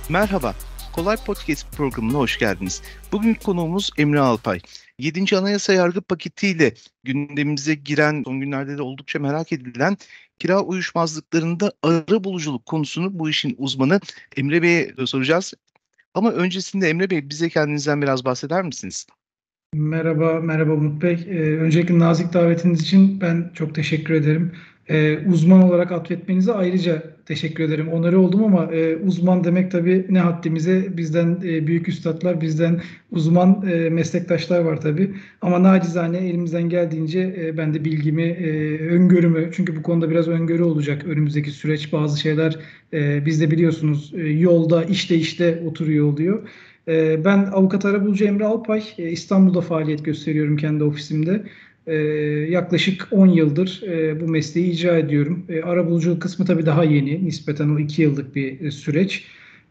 Merhaba, Kolay Podcast programına hoş geldiniz. Bugün konuğumuz Emre Alpay. 7. Anayasa Yargı paketiyle gündemimize giren, son günlerde de oldukça merak edilen kira uyuşmazlıklarında arabuluculuk konusunu bu işin uzmanı Emre Bey'e soracağız. Ama öncesinde Emre Bey bize kendinizden biraz bahseder misiniz? Merhaba, merhaba Umut Bey. Öncelikle nazik davetiniz için ben çok teşekkür ederim. Uzman olarak atfetmenize ayrıca teşekkür ederim. Onarı oldum ama uzman demek tabii ne haddimize. Bizden büyük üstadlar, bizden uzman meslektaşlar var tabii. Ama nacizane elimizden geldiğince ben de bilgimi, öngörümü, çünkü bu konuda biraz öngörü olacak önümüzdeki süreç. Bazı şeyler biz de biliyorsunuz yolda, işte oturuyor oluyor. Ben avukat arabulucu Emre Alpay, İstanbul'da faaliyet gösteriyorum kendi ofisimde. Yaklaşık 10 yıldır bu mesleği icra ediyorum. Arabuluculuk kısmı tabii daha yeni, nispeten o 2 yıllık bir süreç.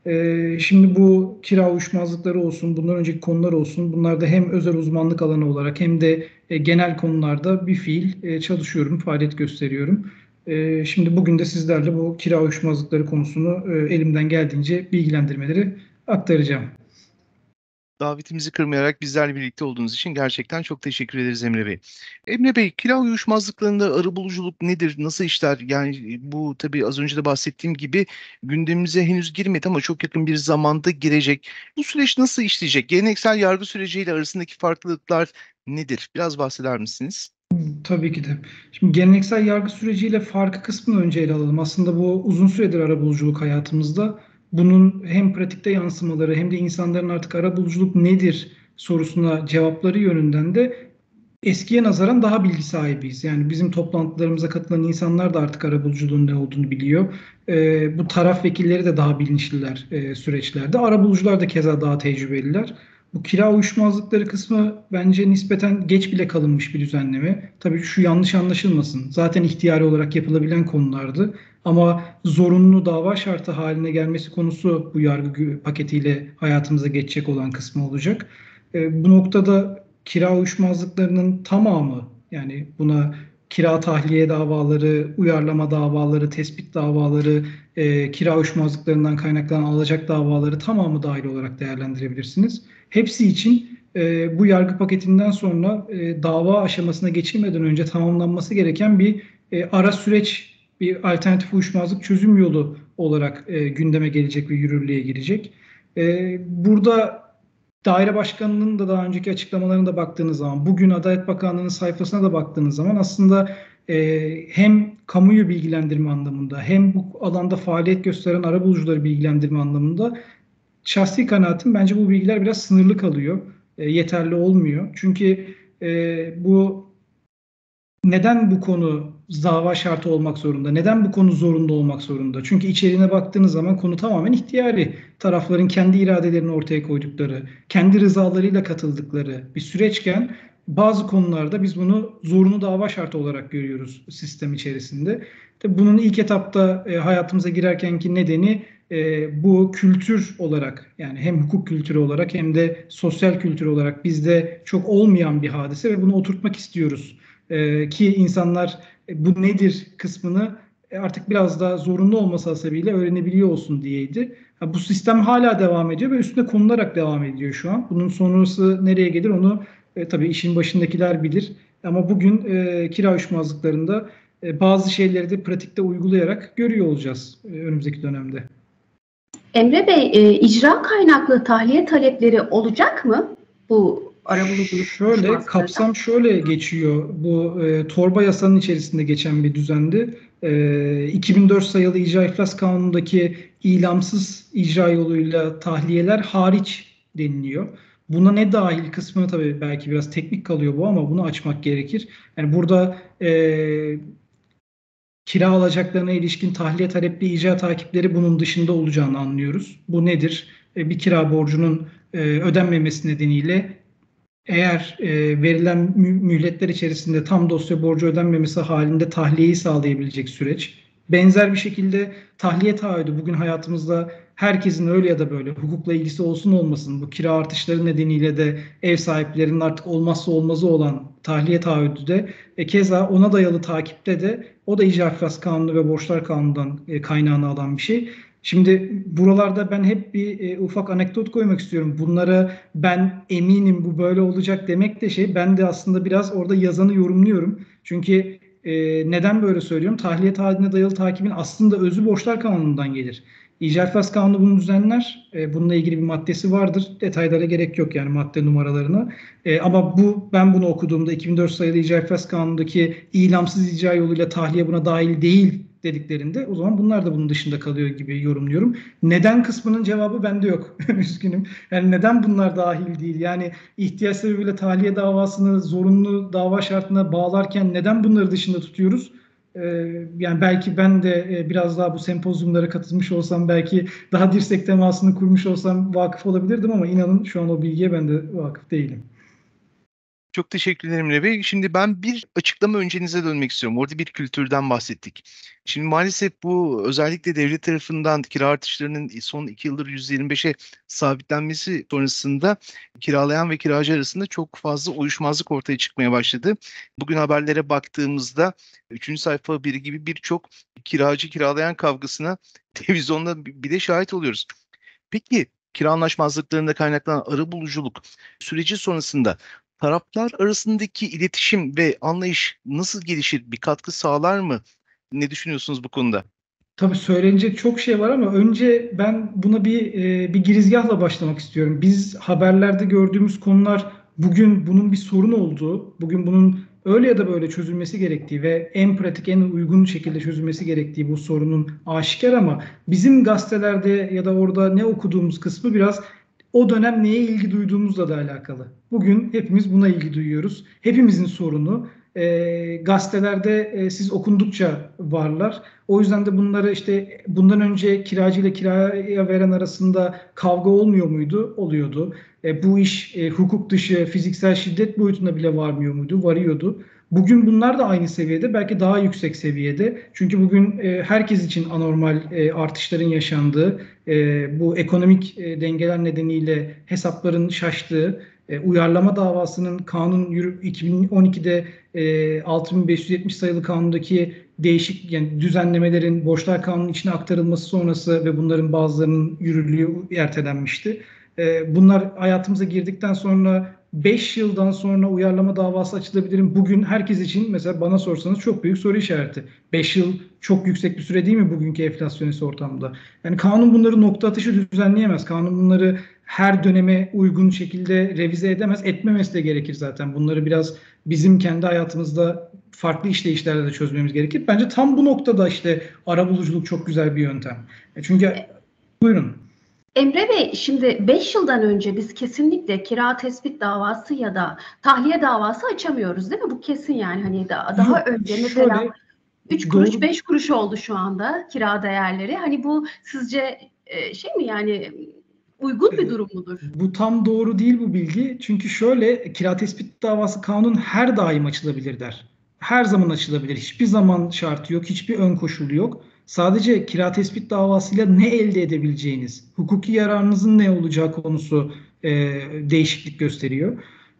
Şimdi bu kira uyuşmazlıkları olsun, bundan önceki konular olsun, bunlarda hem özel uzmanlık alanı olarak hem de genel konularda bir fiil çalışıyorum, faaliyet gösteriyorum. Şimdi bugün de sizlerle bu kira uyuşmazlıkları konusunu elimden geldiğince bilgilendirmeleri aktaracağım. Davetimizi kırmayarak bizlerle birlikte olduğunuz için gerçekten çok teşekkür ederiz Emre Bey. Emre Bey, kira uyuşmazlıklarında arabuluculuk nedir, nasıl işler? Yani bu tabii az önce de bahsettiğim gibi gündemimize henüz girmedi ama çok yakın bir zamanda girecek. Bu süreç nasıl işleyecek? Geleneksel yargı süreciyle arasındaki farklılıklar nedir? Biraz bahseder misiniz? Tabii ki de. Şimdi geleneksel yargı süreciyle farkı kısmını önce ele alalım. Aslında bu uzun süredir arabuluculuk hayatımızda. Bunun hem pratikte yansımaları hem de insanların artık arabuluculuk nedir sorusuna cevapları yönünden de eskiye nazaran daha bilgi sahibiyiz. Yani bizim toplantılarımıza katılan insanlar da artık arabuluculuğun ne olduğunu biliyor. Bu taraf vekilleri de daha bilinçliler süreçlerde. Arabulucular da keza daha tecrübeliler. Bu kira uyuşmazlıkları kısmı bence nispeten geç bile kalınmış bir düzenleme. Tabii şu yanlış anlaşılmasın. Zaten ihtiyari olarak yapılabilen konulardı. Ama zorunlu dava şartı haline gelmesi konusu bu yargı paketiyle hayatımıza geçecek olan kısmı olacak. Bu noktada kira uyuşmazlıklarının tamamı, yani buna kira tahliye davaları, uyarlama davaları, tespit davaları, kira uyuşmazlıklarından kaynaklanan alacak davaları tamamı dahil olarak değerlendirebilirsiniz. Hepsi için bu yargı paketinden sonra dava aşamasına geçilmeden önce tamamlanması gereken bir ara süreç, bir alternatif uyuşmazlık çözüm yolu olarak gündeme gelecek ve yürürlüğe girecek. Burada daire başkanının da daha önceki açıklamalarına da baktığınız zaman, bugün Adalet Bakanlığı'nın sayfasına da baktığınız zaman aslında hem kamuyu bilgilendirme anlamında hem bu alanda faaliyet gösteren arabulucuları bilgilendirme anlamında şahsi kanaatim, bence bu bilgiler biraz sınırlı kalıyor. Yeterli olmuyor. Çünkü bu neden bu konu dava şartı olmak zorunda? Neden bu konu zorunlu olmak zorunda? Çünkü içeriğine baktığınız zaman konu tamamen ihtiyari. Tarafların kendi iradelerini ortaya koydukları, kendi rızalarıyla katıldıkları bir süreçken bazı konularda biz bunu zorunlu dava şartı olarak görüyoruz sistem içerisinde. Tabii bunun ilk etapta hayatımıza girerkenki nedeni bu kültür olarak, yani hem hukuk kültürü olarak hem de sosyal kültür olarak bizde çok olmayan bir hadise ve bunu oturtmak istiyoruz. Ki insanlar bu nedir kısmını artık biraz daha zorunlu olması hasebiyle öğrenebiliyor olsun diyeydi. Bu sistem hala devam ediyor ve üstüne konularak devam ediyor şu an. Bunun sonrası nereye gelir onu tabii işin başındakiler bilir. Ama bugün kira uyuşmazlıklarında bazı şeyleri de pratikte uygulayarak görüyor olacağız önümüzdeki dönemde. Emre Bey, icra kaynaklı tahliye talepleri olacak mı bu arabuluculuk Şöyle, uyuşmazlıklarında? kapsam şöyle geçiyor. Bu torba yasanın içerisinde geçen bir düzendi. 2004 sayılı İcra İflas Kanunu'ndaki ilamsız icra yoluyla tahliyeler hariç deniliyor. Buna ne dahil kısmını tabii belki biraz teknik kalıyor bu, ama bunu açmak gerekir. Yani burada kira alacaklarına ilişkin tahliye talepli icra takipleri bunun dışında olacağını anlıyoruz. Bu nedir? Bir kira borcunun ödenmemesi nedeniyle eğer verilen mühletler içerisinde tam dosya borcu ödenmemesi halinde tahliyeyi sağlayabilecek süreç. Benzer bir şekilde tahliye taahhüdü bugün hayatımızda herkesin öyle ya da böyle hukukla ilgisi olsun olmasın, bu kira artışları nedeniyle de ev sahiplerinin artık olmazsa olmazı olan tahliye taahhüdü de keza ona dayalı takipte de, o da İcra İflas Kanunu ve Borçlar Kanunu'ndan kaynağını alan bir şey. Şimdi buralarda ben hep bir ufak anekdot koymak istiyorum. Bunlara ben eminim bu böyle olacak demek de ben de aslında biraz orada yazanı yorumluyorum. Çünkü neden böyle söylüyorum? Tahliye tadine dayalı takibin aslında özü borçlar kanunundan gelir. İcra Kanunu bunu düzenler. Bununla ilgili bir maddesi vardır. Detaylara gerek yok yani madde numaralarına. Ama ben bunu okuduğumda 2004 sayılı İcra Kanunu'ndaki ilamsız icra yoluyla tahliye buna dahil değil dediklerinde o zaman bunlar da bunun dışında kalıyor gibi yorumluyorum. Neden kısmının cevabı bende yok. Üzgünüm. Yani neden bunlar dahil değil? Yani ihtiyaç sebebiyle tahliye davasını zorunlu dava şartına bağlarken neden bunları dışında tutuyoruz? Yani belki ben de biraz daha bu sempozyumlara katılmış olsam, belki daha dirsek temasını kurmuş olsam vakıf olabilirdim ama inanın şu an o bilgiye ben de vakıf değilim. Çok teşekkür ederim Emre Bey. Şimdi ben bir açıklama öncenize dönmek istiyorum. Orada bir kültürden bahsettik. Şimdi maalesef bu özellikle devlet tarafından kira artışlarının son 2 yıldır %25'e sabitlenmesi sonrasında kiralayan ve kiracı arasında çok fazla uyuşmazlık ortaya çıkmaya başladı. Bugün haberlere baktığımızda 3. sayfa haberi gibi birçok kiracı kiralayan kavgasına televizyonda bir de şahit oluyoruz. Peki kira anlaşmazlıklarında kaynaklanan arabuluculuk süreci sonrasında taraflar arasındaki iletişim ve anlayış nasıl gelişir? Bir katkı sağlar mı? Ne düşünüyorsunuz bu konuda? Tabii söylenecek çok şey var ama önce ben buna bir girizgahla başlamak istiyorum. Biz haberlerde gördüğümüz konular bugün bunun bir sorun olduğu, bugün bunun öyle ya da böyle çözülmesi gerektiği ve en pratik, en uygun şekilde çözülmesi gerektiği bu sorunun aşikar ama bizim gazetelerde ya da orada ne okuduğumuz kısmı biraz o dönem neye ilgi duyduğumuzla da alakalı. Bugün hepimiz buna ilgi duyuyoruz. Hepimizin sorunu. Gazetelerde siz okundukça varlar. O yüzden de bunları işte bundan önce kiracı ile kiraya veren arasında kavga olmuyor muydu? Oluyordu. Bu iş hukuk dışı fiziksel şiddet boyutuna bile varmıyor muydu? Varıyordu. Bugün bunlar da aynı seviyede, belki daha yüksek seviyede. Çünkü bugün herkes için anormal artışların yaşandığı, bu ekonomik dengeler nedeniyle hesapların şaştığı, uyarlama davasının 2012'de 6570 sayılı kanundaki değişik yani düzenlemelerin borçlar kanunun içine aktarılması sonrası ve bunların bazılarının yürürlüğü ertelenmişti. Bunlar hayatımıza girdikten sonra 5 yıldan sonra uyarlama davası açılabilir mi? Bugün herkes için mesela bana sorsanız çok büyük soru işareti. 5 yıl çok yüksek bir süre değil mi bugünkü enflasyonist ortamda? Yani kanun bunları nokta atışı düzenleyemez. Kanun bunları her döneme uygun şekilde revize edemez. Etmemesi de gerekir zaten. Bunları biraz bizim kendi hayatımızda farklı işleyişlerde de çözmemiz gerekir. Bence tam bu noktada işte arabuluculuk çok güzel bir yöntem. Çünkü buyurun. Emre Bey, şimdi 5 yıldan önce biz kesinlikle kira tespit davası ya da tahliye davası açamıyoruz değil mi? Bu kesin yani hani daha Yok, önce mesela şöyle 3 kuruş doğru 5 kuruş oldu şu anda kira değerleri. Hani bu sizce şey mi yani uygun bir durum mudur? Bu tam doğru değil bu bilgi. Çünkü şöyle kira tespit davası kanun her daim açılabilir der. Her zaman açılabilir. Hiçbir zaman şartı yok, hiçbir ön koşulu yok. Sadece kira tespit davasıyla ne elde edebileceğiniz, hukuki yararınızın ne olacağı konusu değişiklik gösteriyor.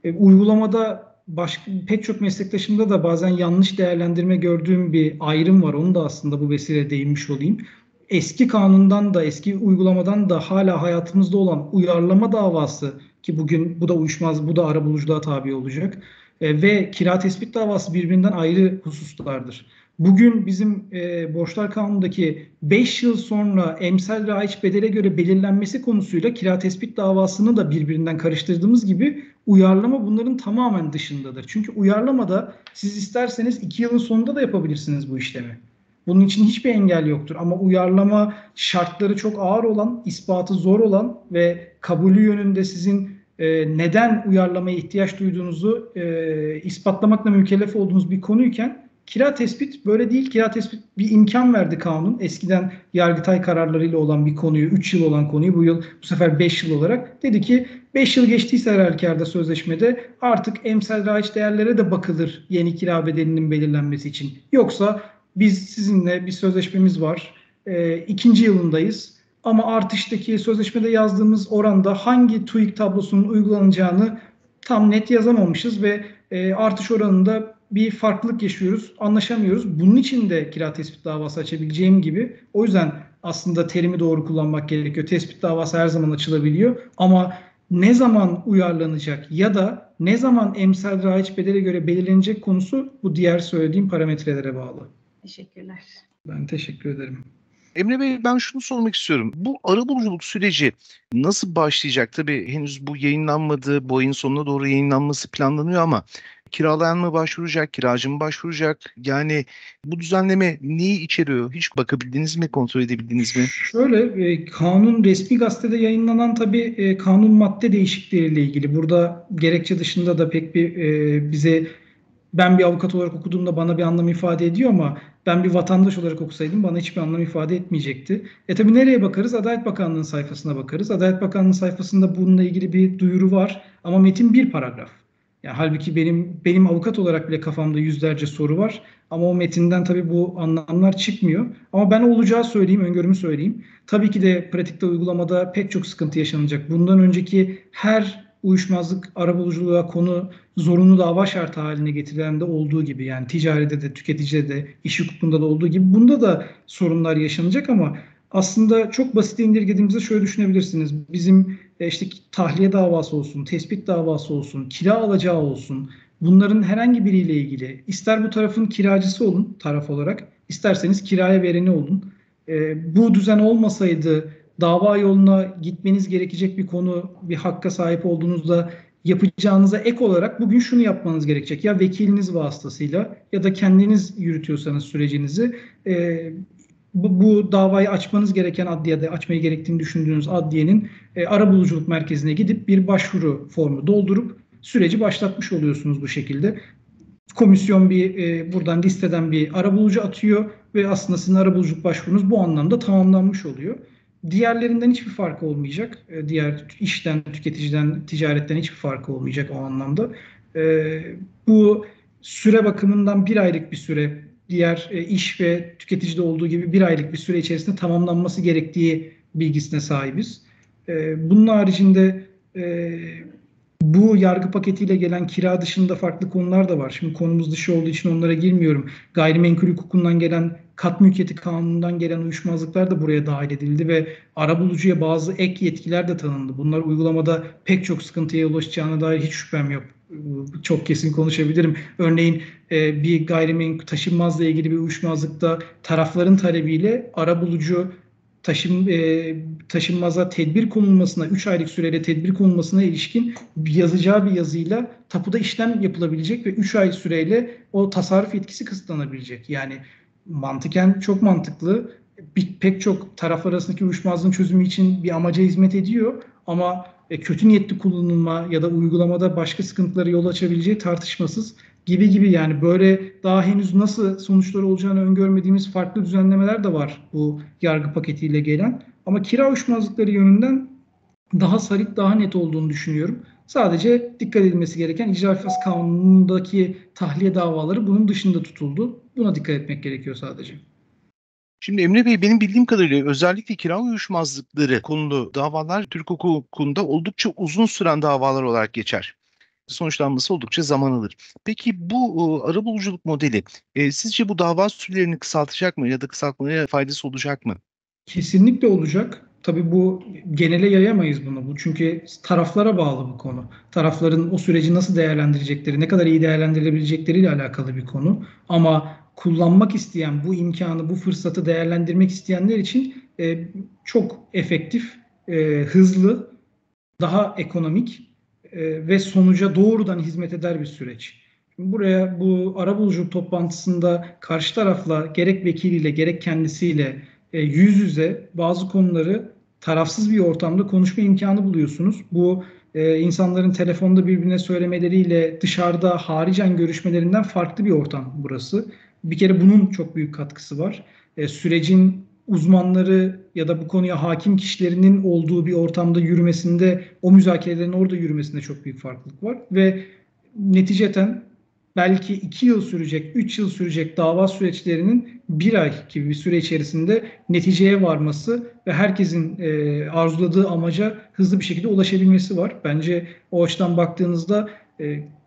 Uygulamada pek çok meslektaşımda da bazen yanlış değerlendirme gördüğüm bir ayrım var. Onu da aslında bu vesile değinmiş olayım. Eski kanundan da eski uygulamadan da hala hayatımızda olan uyarlama davası ki bugün bu da uyuşmaz, bu da arabuluculuğa tabi olacak ve kira tespit davası birbirinden ayrı hususlardır. Bugün bizim borçlar kanunundaki 5 yıl sonra emsal raiç bedele göre belirlenmesi konusuyla kira tespit davasını da birbirinden karıştırdığımız gibi uyarlama bunların tamamen dışındadır. Çünkü uyarlamada siz isterseniz 2 yılın sonunda da yapabilirsiniz bu işlemi. Bunun için hiçbir engel yoktur. Ama uyarlama şartları çok ağır olan, ispatı zor olan ve kabulü yönünde sizin neden uyarlamaya ihtiyaç duyduğunuzu ispatlamakla mükellef olduğunuz bir konuyken kira tespit böyle değil. Kira tespit bir imkan verdi kanun. Eskiden Yargıtay kararlarıyla olan bir konuyu, 3 yıl olan konuyu bu sefer 5 yıl olarak dedi ki 5 yıl geçtiyse her halükarda sözleşmede artık emsal raiç değerlere de bakılır yeni kira bedelinin belirlenmesi için. Yoksa biz sizinle bir sözleşmemiz var. 2. yılındayız. Ama artıştaki sözleşmede yazdığımız oranda hangi TÜİK tablosunun uygulanacağını tam net yazamamışız ve artış oranında bir farklılık yaşıyoruz, anlaşamıyoruz. Bunun için de kira tespit davası açabileceğim gibi. O yüzden aslında terimi doğru kullanmak gerekiyor. Tespit davası her zaman açılabiliyor ama ne zaman uyarlanacak ya da ne zaman emsal raiç bedele göre belirlenecek konusu bu diğer söylediğim parametrelere bağlı. Teşekkürler. Ben teşekkür ederim. Emre Bey, ben şunu sormak istiyorum. Bu arabuluculuk süreci nasıl başlayacak? Tabii henüz bu yayınlanmadı. Bu ayın sonuna doğru yayınlanması planlanıyor ama kiralayan mı başvuracak, kiracı mı başvuracak? Yani bu düzenleme neyi içeriyor? Hiç bakabildiniz mi, kontrol edebildiniz mi? Şöyle, kanun resmi gazetede yayınlanan tabii kanun madde değişiklikleriyle ilgili. Burada gerekçe dışında da pek bir bize, ben bir avukat olarak okuduğumda bana bir anlam ifade ediyor ama ben bir vatandaş olarak okusaydım bana hiçbir anlam ifade etmeyecekti. Tabii nereye bakarız? Adalet Bakanlığı'nın sayfasına bakarız. Adalet Bakanlığı'nın sayfasında bununla ilgili bir duyuru var ama metin bir paragraf. Yani halbuki benim avukat olarak bile kafamda yüzlerce soru var. Ama o metinden tabii bu anlamlar çıkmıyor. Ama ben olacağı söyleyeyim, öngörümü söyleyeyim. Tabii ki de pratikte uygulamada pek çok sıkıntı yaşanacak. Bundan önceki her uyuşmazlık arabuluculuğa konu zorunlu dava şartı haline getirilen de olduğu gibi, yani ticaride de, tüketicide de, iş hukukunda da olduğu gibi bunda da sorunlar yaşanacak ama aslında çok basit indirgediğimizde şöyle düşünebilirsiniz. Bizim işte tahliye davası olsun, tespit davası olsun, kira alacağı olsun, bunların herhangi biriyle ilgili ister bu tarafın kiracısı olun taraf olarak, isterseniz kiraya vereni olun. Bu düzen olmasaydı dava yoluna gitmeniz gerekecek bir konu, bir hakka sahip olduğunuzda yapacağınıza ek olarak bugün şunu yapmanız gerekecek. Ya vekiliniz vasıtasıyla ya da kendiniz yürütüyorsanız sürecinizi bu davayı açmanız gereken adliyede, açmayı gerektiğini düşündüğünüz adliyenin arabuluculuk merkezine gidip bir başvuru formu doldurup süreci başlatmış oluyorsunuz bu şekilde. Komisyon buradan listeden bir arabulucu atıyor ve aslında sizin arabuluculuk başvurunuz bu anlamda tamamlanmış oluyor. Diğerlerinden hiçbir farkı olmayacak. Diğer işten, tüketiciden, ticaretten hiçbir farkı olmayacak o anlamda. Bu süre bakımından bir aylık bir süre, diğer iş ve tüketicide olduğu gibi bir aylık bir süre içerisinde tamamlanması gerektiği bilgisine sahibiz. Bunun haricinde bu yargı paketiyle gelen kira dışında farklı konular da var. Şimdi konumuz dışı olduğu için onlara girmiyorum. Gayrimenkul hukukundan gelen, kat mülkiyeti kanunundan gelen uyuşmazlıklar da buraya dahil edildi ve arabulucuya bazı ek yetkiler de tanındı. Bunlar uygulamada pek çok sıkıntıya ulaşacağına dair hiç şüphem yok. Çok kesin konuşabilirim. Örneğin bir gayrimenkul taşınmazla ilgili bir uyuşmazlıkta tarafların talebiyle arabulucu taşınmaza tedbir konulmasına, 3 aylık süreli tedbir konulmasına ilişkin yazacağı bir yazıyla tapuda işlem yapılabilecek ve 3 ay süreyle o tasarruf yetkisi kısıtlanabilecek. Yani mantıken çok mantıklı. Pek çok taraf arasındaki uyuşmazlığın çözümü için bir amaca hizmet ediyor ama kötü niyetli kullanılma ya da uygulamada başka sıkıntılara yol açabileceği tartışmasız gibi, yani böyle daha henüz nasıl sonuçları olacağını öngörmediğimiz farklı düzenlemeler de var bu yargı paketiyle gelen. Ama kira uyuşmazlıkları yönünden daha sarit, daha net olduğunu düşünüyorum. Sadece dikkat edilmesi gereken icra iflas kanunundaki tahliye davaları bunun dışında tutuldu. Buna dikkat etmek gerekiyor sadece. Şimdi Emre Bey, benim bildiğim kadarıyla özellikle kira uyuşmazlıkları konulu davalar Türk hukukunda oldukça uzun süren davalar olarak geçer. Sonuçlanması oldukça zaman alır. Peki bu arabuluculuk modeli sizce bu dava sürelerini kısaltacak mı ya da kısaltmaya faydası olacak mı? Kesinlikle olacak. Tabii bu genele yayamayız bunu. Bu çünkü taraflara bağlı bu konu. Tarafların o süreci nasıl değerlendirecekleri, ne kadar iyi değerlendirilebilecekleriyle alakalı bir konu. Ama kullanmak isteyen, bu imkanı, bu fırsatı değerlendirmek isteyenler için çok efektif, hızlı, daha ekonomik ve sonuca doğrudan hizmet eder bir süreç. Buraya bu arabuluculuk toplantısında karşı tarafla gerek vekiliyle gerek kendisiyle yüz yüze bazı konuları tarafsız bir ortamda konuşma imkanı buluyorsunuz. Bu insanların telefonda birbirine söylemeleriyle dışarıda haricen görüşmelerinden farklı bir ortam burası. Bir kere bunun çok büyük katkısı var. Sürecin uzmanları ya da bu konuya hakim kişilerinin olduğu bir ortamda yürümesinde, o müzakerelerin orada yürümesinde çok büyük farklılık var. Ve neticeten belki 2 yıl sürecek, 3 yıl sürecek dava süreçlerinin 1 ay gibi bir süre içerisinde neticeye varması ve herkesin arzuladığı amaca hızlı bir şekilde ulaşabilmesi var. Bence o açıdan baktığınızda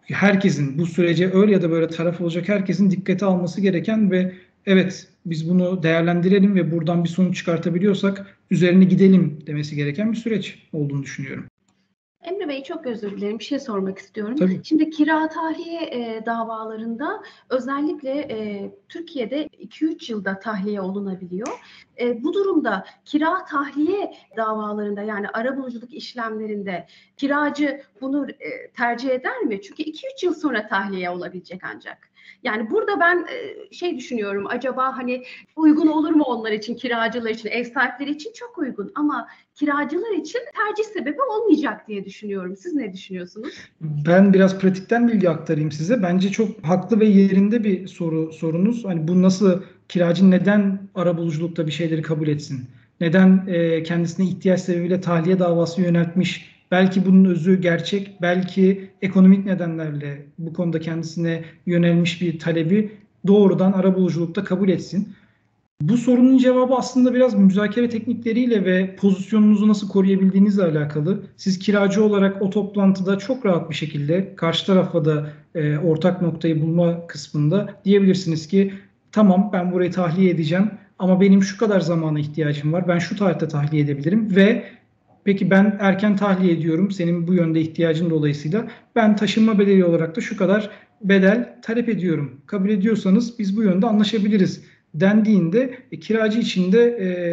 herkesin bu sürece öyle ya da böyle taraf olacak herkesin dikkate alması gereken ve evet biz bunu değerlendirelim ve buradan bir sonuç çıkartabiliyorsak üzerine gidelim demesi gereken bir süreç olduğunu düşünüyorum. Emre Bey, çok özür dilerim. Bir şey sormak istiyorum. Tabii. Şimdi kira tahliye davalarında özellikle Türkiye'de 2-3 yılda tahliye olunabiliyor. Bu durumda kira tahliye davalarında, yani arabuluculuk işlemlerinde kiracı bunu tercih eder mi? Çünkü 2-3 yıl sonra tahliye olabilecek ancak. Yani burada ben düşünüyorum, acaba hani uygun olur mu onlar için, kiracılar için, ev sahipleri için çok uygun ama kiracılar için tercih sebebi olmayacak diye düşünüyorum. Siz ne düşünüyorsunuz? Ben biraz pratikten bilgi aktarayım size. Bence çok haklı ve yerinde bir sorunuz. Hani bu nasıl, kiracı neden arabuluculukta bir şeyleri kabul etsin? Neden kendisine ihtiyaç sebebiyle tahliye davası yöneltmiş? Belki bunun özü gerçek, belki ekonomik nedenlerle bu konuda kendisine yönelmiş bir talebi doğrudan arabuluculukta kabul etsin. Bu sorunun cevabı aslında biraz müzakere teknikleriyle ve pozisyonunuzu nasıl koruyabildiğinizle alakalı. Siz kiracı olarak o toplantıda çok rahat bir şekilde karşı tarafla da ortak noktayı bulma kısmında diyebilirsiniz ki tamam, ben burayı tahliye edeceğim ama benim şu kadar zamana ihtiyacım var. Ben şu tarihte tahliye edebilirim ve peki ben erken tahliye ediyorum, senin bu yönde ihtiyacın dolayısıyla ben taşınma bedeli olarak da şu kadar bedel talep ediyorum. Kabul ediyorsanız biz bu yönde anlaşabiliriz dendiğinde kiracı için de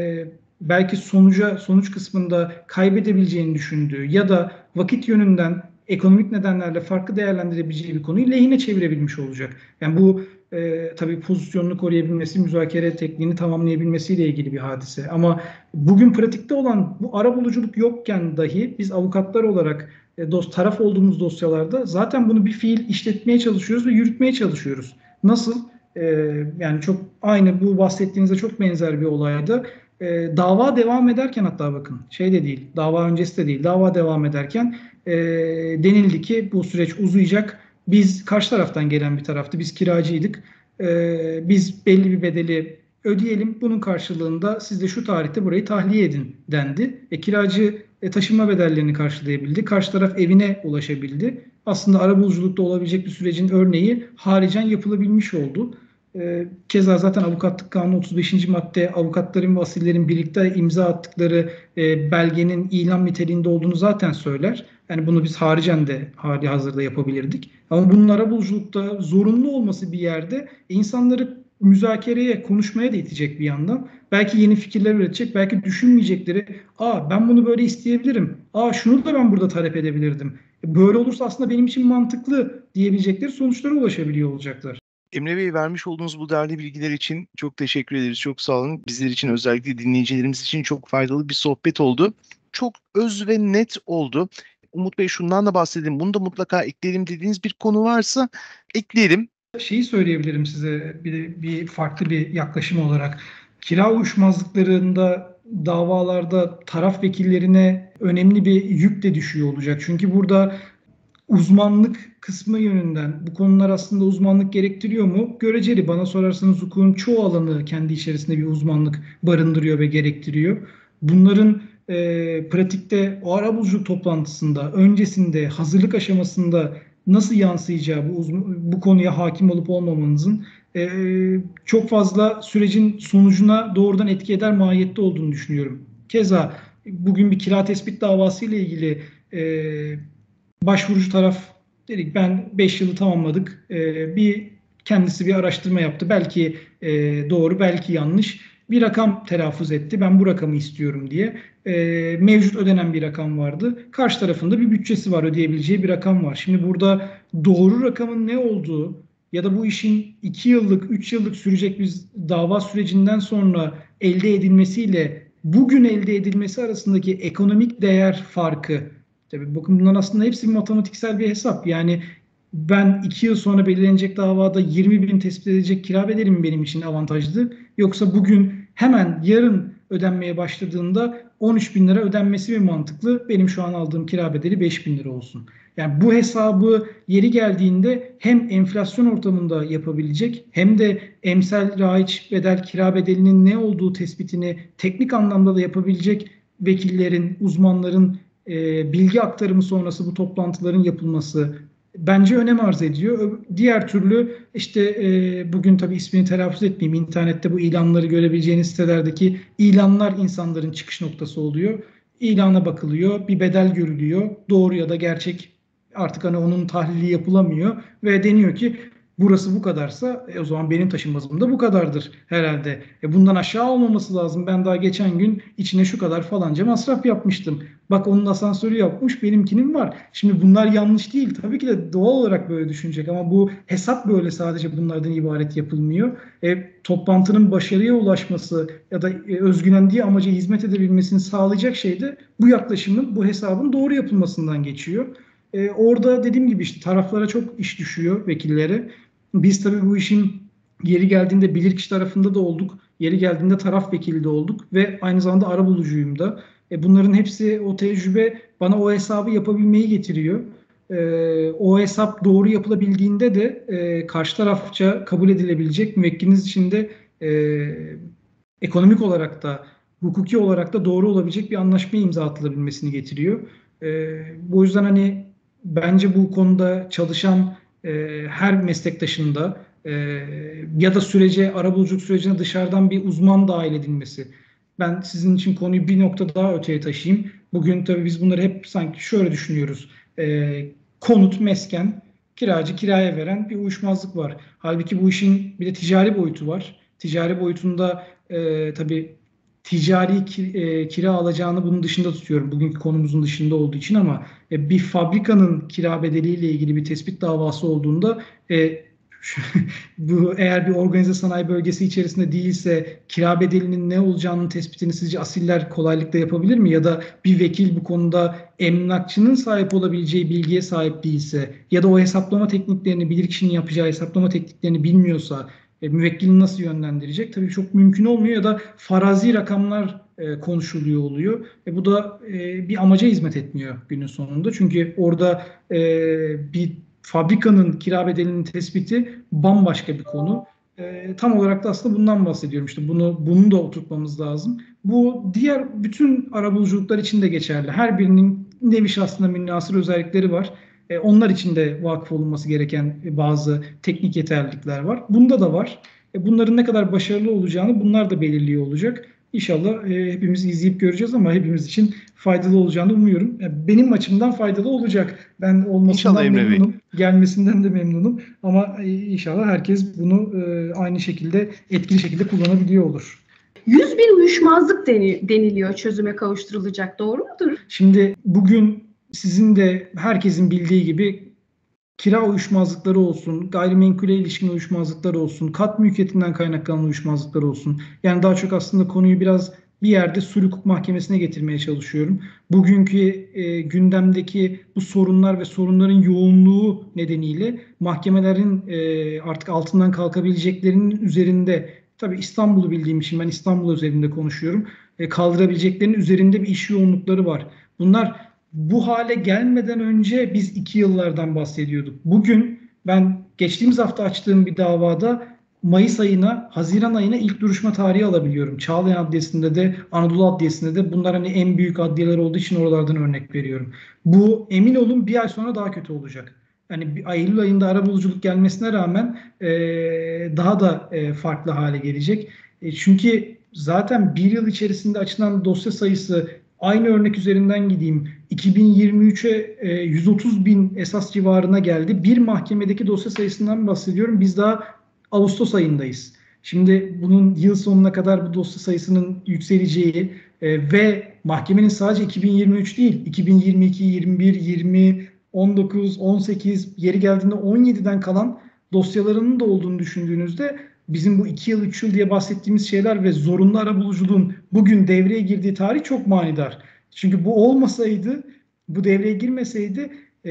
belki sonuç kısmında kaybedebileceğini düşündüğü ya da vakit yönünden ekonomik nedenlerle farklı değerlendirebileceği bir konuyu lehine çevirebilmiş olacak. Yani bu tabii pozisyonunu koruyabilmesi, müzakere tekniğini tamamlayabilmesiyle ilgili bir hadise. Ama bugün pratikte olan bu arabuluculuk yokken dahi biz avukatlar olarak taraf olduğumuz dosyalarda zaten bunu bir fiil işletmeye çalışıyoruz ve yürütmeye çalışıyoruz. Nasıl? Yani çok aynı bu bahsettiğinizde çok benzer bir olaydı. Dava devam ederken, hatta bakın de değil, dava öncesi de değil, dava devam ederken denildi ki bu süreç uzayacak. Biz karşı taraftan gelen bir taraftı, biz kiracıydık. Biz belli bir bedeli ödeyelim, bunun karşılığında siz de şu tarihte burayı tahliye edin dendi. Kiracı taşınma bedellerini karşılayabildi. Karşı taraf evine ulaşabildi. Aslında arabuluculukta olabilecek bir sürecin örneği haricen yapılabilmiş oldu. Keza zaten Avukatlık Kanunu 35. madde avukatların ve asillerin birlikte imza attıkları belgenin ilan niteliğinde olduğunu zaten söyler. Yani bunu biz haricen de hali hazırda yapabilirdik. Ama bunun arabuluculukta zorunlu olması bir yerde insanları müzakereye, konuşmaya da itecek bir yandan. Belki yeni fikirler üretecek, belki düşünmeyecekleri, ben bunu böyle isteyebilirim, şunu da ben burada talep edebilirdim. Böyle olursa aslında benim için mantıklı diyebilecekleri sonuçlara ulaşabiliyor olacaklar. Emre Bey, vermiş olduğunuz bu değerli bilgiler için çok teşekkür ederiz. Çok sağ olun. Bizler için, özellikle dinleyicilerimiz için çok faydalı bir sohbet oldu. Çok öz ve net oldu. Umut Bey, şundan da bahsedelim. Bunu da mutlaka ekleyelim dediğiniz bir konu varsa ekleyelim. Şeyi söyleyebilirim size bir farklı bir yaklaşım olarak. Kira uyuşmazlıklarında, davalarda taraf vekillerine önemli bir yük de düşüyor olacak. Çünkü burada uzmanlık kısmı yönünden bu konular aslında uzmanlık gerektiriyor mu? Göreceli. Bana sorarsanız hukukun çoğu alanı kendi içerisinde bir uzmanlık barındırıyor ve gerektiriyor. Bunların pratikte o arabuluculuk toplantısında, öncesinde, hazırlık aşamasında nasıl yansıyacağı, bu konuya hakim olup olmamanızın çok fazla sürecin sonucuna doğrudan etki eder mahiyette olduğunu düşünüyorum. Keza bugün bir kira tespit davası ile ilgili başvurucu taraf dedik, ben 5 yılı tamamladık. Kendisi bir araştırma yaptı. Belki doğru, belki yanlış. Bir rakam telaffuz etti. Ben bu rakamı istiyorum diye. Mevcut ödenen bir rakam vardı. Karşı tarafında bir bütçesi var, ödeyebileceği bir rakam var. Şimdi burada doğru rakamın ne olduğu ya da bu işin 2 yıllık, 3 yıllık sürecek bir dava sürecinden sonra elde edilmesiyle bugün elde edilmesi arasındaki ekonomik değer farkı. Tabii bakın, bunların aslında hepsi bir matematiksel bir hesap. Yani ben 2 yıl sonra belirlenecek davada 20.000 tespit edecek kira bedeli mi benim için avantajlı? Yoksa bugün hemen yarın ödenmeye başladığında 13.000 lira ödenmesi mi mantıklı? Benim şu an aldığım kira bedeli 5.000 lira olsun. Yani bu hesabı yeri geldiğinde hem enflasyon ortamında yapabilecek hem de emsal raiç bedel kira bedelinin ne olduğu tespitini teknik anlamda da yapabilecek vekillerin, uzmanların bilgi aktarımı sonrası bu toplantıların yapılması, bence önem arz ediyor. Diğer türlü işte bugün tabii ismini telaffuz etmeyeyim. İnternette bu ilanları görebileceğiniz sitelerdeki ilanlar insanların çıkış noktası oluyor. İlana bakılıyor, bir bedel görülüyor. Doğru ya da gerçek artık hani onun tahlili yapılamıyor ve deniyor ki burası bu kadarsa o zaman benim taşınmazım da bu kadardır herhalde. Bundan aşağı olmaması lazım. Ben daha geçen gün içine şu kadar falanca masraf yapmıştım. Bak onun asansörü yapmış, benimkinin var. Şimdi bunlar yanlış değil. Tabii ki de doğal olarak böyle düşünecek ama bu hesap böyle sadece bunlardan ibaret yapılmıyor. Toplantının başarıya ulaşması ya da özgülendiği amaca hizmet edebilmesini sağlayacak şey de bu yaklaşımın, bu hesabın doğru yapılmasından geçiyor. Orada dediğim gibi işte taraflara çok iş düşüyor, vekillere. Biz tabii bu işin yeri geldiğinde bilirkişi tarafında da olduk. Yeri geldiğinde taraf vekili de olduk ve aynı zamanda arabulucuyum da. Bunların hepsi, o tecrübe bana o hesabı yapabilmeyi getiriyor. O hesap doğru yapılabildiğinde de karşı tarafça kabul edilebilecek, müvekkiliniz için de e, ekonomik olarak da hukuki olarak da doğru olabilecek bir anlaşmaya imza atılabilmesini getiriyor. Bu yüzden hani bence bu konuda çalışan her meslektaşın da ya da arabuluculuk sürecine dışarıdan bir uzman dahil edilmesi. Ben sizin için konuyu bir nokta daha öteye taşıyayım. Bugün tabii biz bunları hep sanki şöyle düşünüyoruz. Konut, mesken, kiracı kiraya veren bir uyuşmazlık var. Halbuki bu işin bir de ticari boyutu var. Ticari boyutunda tabii kira alacağını bunun dışında tutuyorum. Bugünkü konumuzun dışında olduğu için ama bir fabrikanın kira bedeliyle ilgili bir tespit davası olduğunda bu eğer bir organize sanayi bölgesi içerisinde değilse kira bedelinin ne olacağının tespitini sizce asiller kolaylıkla yapabilir mi? Ya da bir vekil bu konuda emlakçının sahip olabileceği bilgiye sahip değilse ya da o hesaplama tekniklerini, bilirkişinin yapacağı hesaplama tekniklerini bilmiyorsa müvekkilini nasıl yönlendirecek? Tabii çok mümkün olmuyor ya da farazi rakamlar konuşuluyor oluyor. Bu da bir amaca hizmet etmiyor günün sonunda. Çünkü orada bir fabrikanın kira bedelinin tespiti bambaşka bir konu. Tam olarak da aslında bundan bahsediyorum. İşte bunu da oturtmamız lazım. Bu diğer bütün arabuluculuklar için de geçerli. Her birinin nevi şahsına münhasır özellikleri var. Onlar için de vakıf olunması gereken bazı teknik yeterlilikler var. Bunda da var. Bunların ne kadar başarılı olacağını bunlar da belirliyor olacak. İnşallah hepimiz izleyip göreceğiz ama hepimiz için faydalı olacağını umuyorum. Benim açımdan faydalı olacak. Ben İnşallah olmasından Emre Bey. memnunum. Gelmesinden de memnunum. Ama inşallah herkes bunu aynı şekilde, etkili şekilde kullanabiliyor olur. 100.000 uyuşmazlık deniliyor çözüme kavuşturulacak. Doğru mudur? Şimdi bugün sizin de herkesin bildiği gibi kira uyuşmazlıkları olsun, gayrimenkule ilişkin uyuşmazlıklar olsun, kat mülkiyetinden kaynaklanan uyuşmazlıklar olsun. Yani daha çok aslında konuyu biraz bir yerde sulh hukuk mahkemesine getirmeye çalışıyorum. Bugünkü gündemdeki bu sorunlar ve sorunların yoğunluğu nedeniyle mahkemelerin artık altından kalkabileceklerinin üzerinde, tabii İstanbul'u bildiğim için ben İstanbul üzerinde konuşuyorum, kaldırabileceklerinin üzerinde bir iş yoğunlukları var. Bunlar bu hale gelmeden önce biz 2 yıllardan bahsediyorduk. Bugün ben geçtiğimiz hafta açtığım bir davada Mayıs ayına, Haziran ayına ilk duruşma tarihi alabiliyorum. Çağlayan Adliyesi'nde de, Anadolu Adliyesi'nde de bunlar hani en büyük adliyeler olduğu için oralardan örnek veriyorum. Bu emin olun bir ay sonra daha kötü olacak. Yani Eylül ayında arabuluculuk gelmesine rağmen daha da farklı hale gelecek. Çünkü zaten bir yıl içerisinde açılan dosya sayısı, aynı örnek üzerinden gideyim, 2023'e 130 bin esas civarına geldi. Bir mahkemedeki dosya sayısından bahsediyorum. Biz daha Ağustos ayındayız. Şimdi bunun yıl sonuna kadar bu dosya sayısının yükseleceği ve mahkemenin sadece 2023 değil, 2022, 21, 20, 19, 18, yeri geldiğinde 17'den kalan dosyalarının da olduğunu düşündüğünüzde bizim bu 2 yıl, 3 yıl diye bahsettiğimiz şeyler ve zorunlu arabuluculuğun bugün devreye girdiği tarih çok manidar. Çünkü bu olmasaydı, bu devreye girmeseydi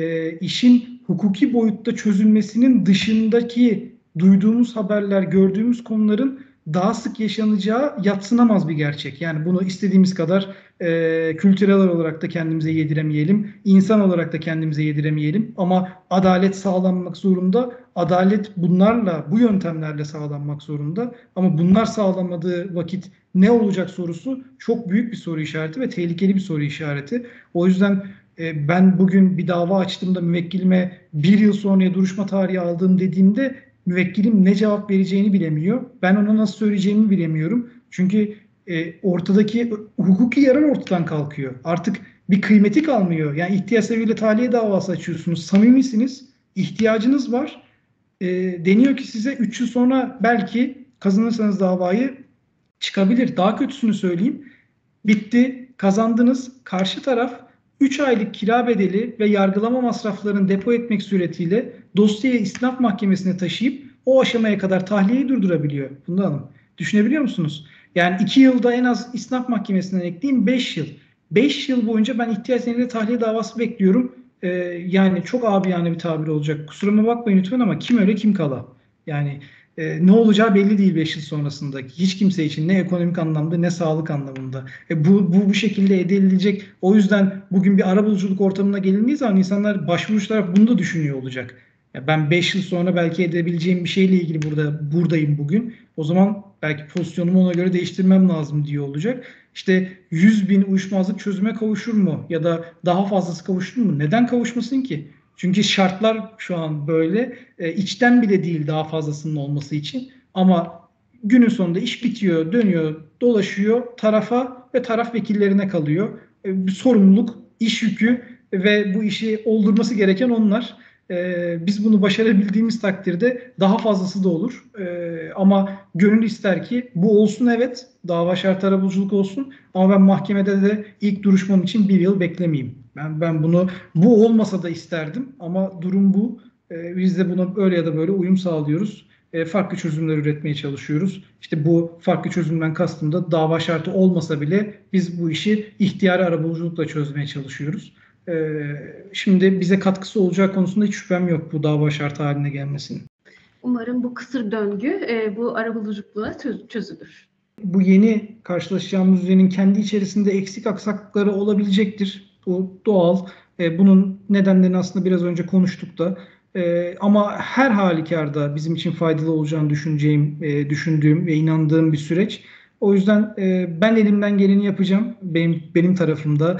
işin hukuki boyutta çözülmesinin dışındaki duyduğumuz haberler, gördüğümüz konuların daha sık yaşanacağı yadsınamaz bir gerçek. Yani bunu istediğimiz kadar kültürel olarak da kendimize yediremeyelim, insan olarak da kendimize yediremeyelim. Ama adalet sağlanmak zorunda. Adalet bunlarla, bu yöntemlerle sağlanmak zorunda. Ama bunlar sağlanmadığı vakit ne olacak sorusu çok büyük bir soru işareti ve tehlikeli bir soru işareti. O yüzden Ben bugün bir dava açtığımda müvekkilime 1 yıl sonraya duruşma tarihi aldım dediğimde müvekkilim ne cevap vereceğini bilemiyor. Ben ona nasıl söyleyeceğimi bilemiyorum. Çünkü ortadaki hukuki yarar ortadan kalkıyor. Artık bir kıymeti kalmıyor. Yani ihtiyaç sebebiyle tahliye davası açıyorsunuz. Samimisiniz. İhtiyacınız var. Deniyor ki size 3 yıl sonra belki kazanırsanız davayı çıkabilir. Daha kötüsünü söyleyeyim. Bitti, kazandınız. Karşı taraf 3 aylık kira bedeli ve yargılama masraflarını depo etmek suretiyle dosyayı istinaf mahkemesine taşıyıp o aşamaya kadar tahliyeyi durdurabiliyor. Funda Hanım. Düşünebiliyor musunuz? Yani 2 yılda en az istinaf mahkemesinden ekleyeyim 5 yıl. 5 yıl boyunca ben ihtiyaç nedeniyle tahliye davası bekliyorum. Yani çok abiyane bir tabir olacak. Kusuruma bakmayın lütfen ama kim öyle kim kala. Yani ne olacağı belli değil 5 yıl sonrasında. Hiç kimse için ne ekonomik anlamda ne sağlık anlamında. Bu şekilde elde edilecek. O yüzden bugün bir arabuluculuk ortamına gelindiği zaman insanlar başvurucu taraf bunu da düşünüyor olacak. Ya ben 5 yıl sonra belki edebileceğim bir şeyle ilgili buradayım bugün. O zaman belki pozisyonumu ona göre değiştirmem lazım diyor olacak. İşte 100.000 uyuşmazlık çözüme kavuşur mu? Ya da daha fazlası kavuşur mu? Neden kavuşmasın ki? Çünkü şartlar şu an böyle. İçten bile değil daha fazlasının olması için. Ama günün sonunda iş bitiyor, dönüyor, dolaşıyor tarafa ve taraf vekillerine kalıyor. Bir sorumluluk, iş yükü ve bu işi oldurması gereken onlar. Biz bunu başarabildiğimiz takdirde daha fazlası da olur. Ama gönül ister ki bu olsun, evet, dava şartı arabuluculuk olsun, ama ben mahkemede de ilk duruşmam için 1 yıl beklemeyeyim. Ben bu olmasa da isterdim ama durum bu. Biz de buna öyle ya da böyle uyum sağlıyoruz. Farklı çözümler üretmeye çalışıyoruz. İşte bu farklı çözümden kastım da dava şartı olmasa bile biz bu işi ihtiyari arabuluculukla çözmeye çalışıyoruz. Şimdi bize katkısı olacağı konusunda hiç şüphem yok bu dava şartı haline gelmesinin. Umarım bu kısır döngü bu arabuluculukla çözülür. Bu yeni karşılaşacağımız düzenin kendi içerisinde eksik aksaklıkları olabilecektir. Bu doğal. Bunun nedenlerini aslında biraz önce konuştuk da. Ama her halükarda bizim için faydalı olacağını düşündüğüm ve inandığım bir süreç. O yüzden ben elimden geleni yapacağım benim tarafımda.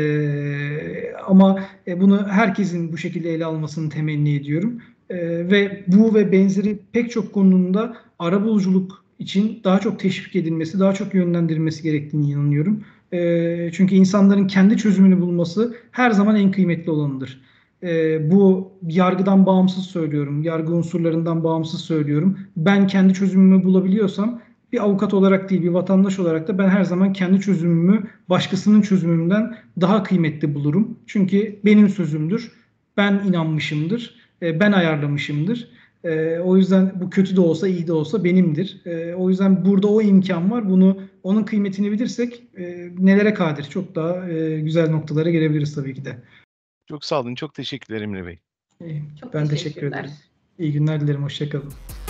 Ama bunu herkesin bu şekilde ele almasını temenni ediyorum. Ve bu ve benzeri pek çok konunun arabuluculuk için daha çok teşvik edilmesi, daha çok yönlendirilmesi gerektiğini inanıyorum. Çünkü insanların kendi çözümünü bulması her zaman en kıymetli olanıdır. Bu yargıdan bağımsız söylüyorum, yargı unsurlarından bağımsız söylüyorum. Ben kendi çözümümü bulabiliyorsam bir avukat olarak değil, bir vatandaş olarak da ben her zaman kendi çözümümü başkasının çözümünden daha kıymetli bulurum. Çünkü benim sözümdür, ben inanmışımdır, ben ayarlamışımdır. O yüzden bu kötü de olsa iyi de olsa benimdir. O yüzden burada o imkan var. Onun kıymetini bilirsek nelere kadir, çok daha güzel noktalara gelebiliriz tabii ki de. Çok sağ olun. Çok teşekkürler Emre Bey. Çok Ben teşekkür teşekkürler. ederim. İyi günler dilerim. Hoşça kalın.